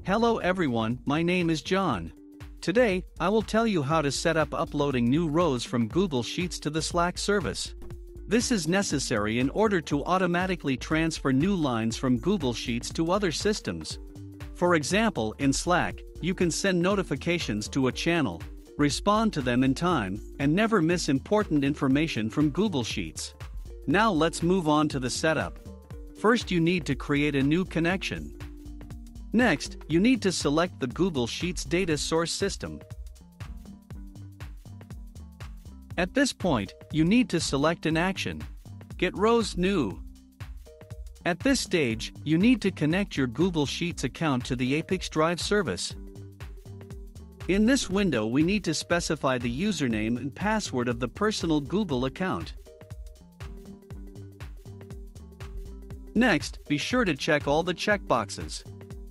Hello everyone, my name is John. Today, I will tell you how to set up uploading new rows from Google Sheets to the Slack service. This is necessary in order to automatically transfer new lines from Google Sheets to other systems. For example, in Slack, you can send notifications to a channel, respond to them in time, and never miss important information from Google Sheets. Now let's move on to the setup. First, you need to create a new connection. Next, you need to select the Google Sheets data source system. At this point, you need to select an action. Get rows new. At this stage, you need to connect your Google Sheets account to the ApiX-Drive service. In this window, we need to specify the username and password of the personal Google account. Next, be sure to check all the checkboxes.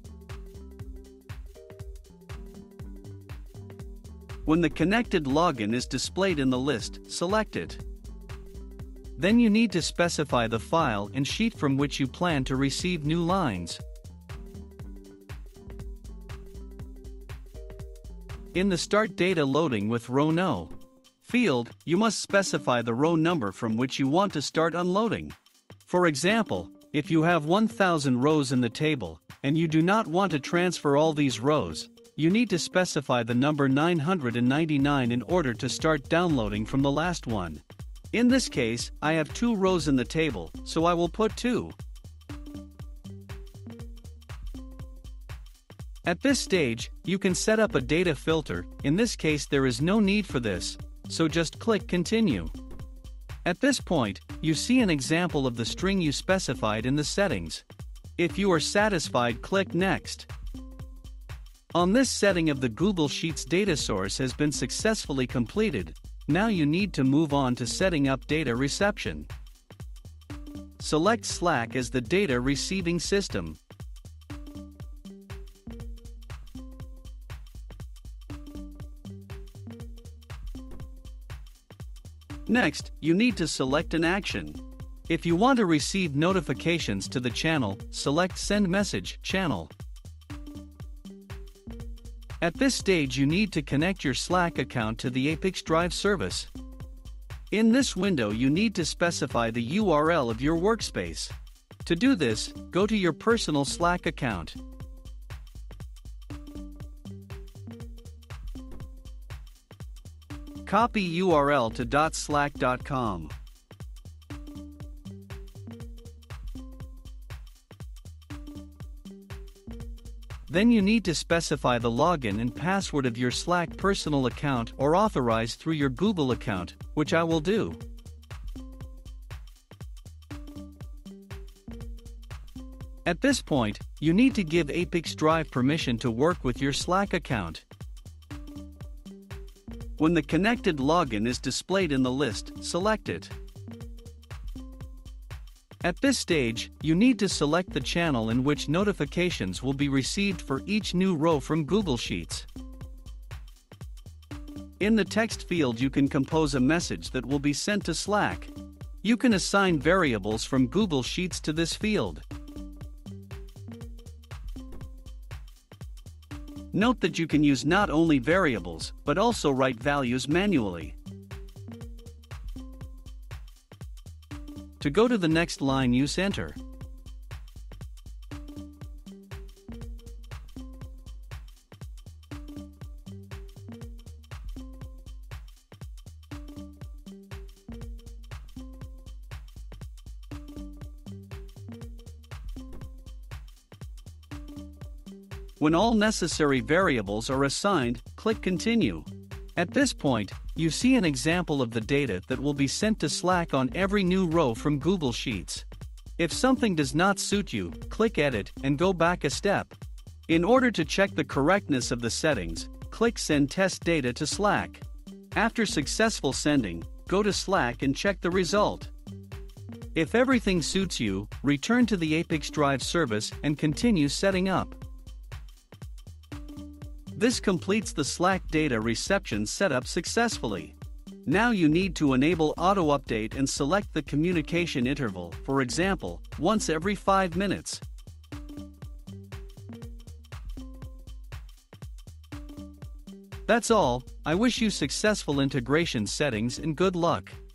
When the connected login is displayed in the list, select it. Then you need to specify the file and sheet from which you plan to receive new lines. In the Start Data Loading with Row No field, you must specify the row number from which you want to start unloading. For example, if you have 1,000 rows in the table, and you do not want to transfer all these rows, you need to specify the number 999 in order to start downloading from the last one. In this case, I have 2 rows in the table, so I will put 2. At this stage, you can set up a data filter. In this case, there is no need for this, so just click Continue. At this point, you see an example of the string you specified in the settings. If you are satisfied, click Next. On this setting of the Google Sheets data source has been successfully completed. Now you need to move on to setting up data reception. Select Slack as the data receiving system. Next, you need to select an action. If you want to receive notifications to the channel, select Send Message Channel. At this stage, you need to connect your Slack account to the ApiX-Drive service. In this window, you need to specify the URL of your workspace. To do this, go to your personal Slack account. Copy URL to .slack.com. Then you need to specify the login and password of your Slack personal account or authorize through your Google account, which I will do. At this point, you need to give ApiX-Drive permission to work with your Slack account. When the connected login is displayed in the list, select it. At this stage, you need to select the channel in which notifications will be received for each new row from Google Sheets. In the text field, you can compose a message that will be sent to Slack. You can assign variables from Google Sheets to this field. Note that you can use not only variables, but also write values manually. To go to the next line, use Enter. When all necessary variables are assigned, click Continue. At this point, you see an example of the data that will be sent to Slack on every new row from Google Sheets. If something does not suit you, click Edit and go back a step. In order to check the correctness of the settings, click Send Test Data to Slack. After successful sending, go to Slack and check the result. If everything suits you, return to the ApiX-Drive service and continue setting up. This completes the Slack data reception setup successfully. Now you need to enable auto update and select the communication interval, for example, once every 5 minutes. That's all. I wish you successful integration settings and good luck.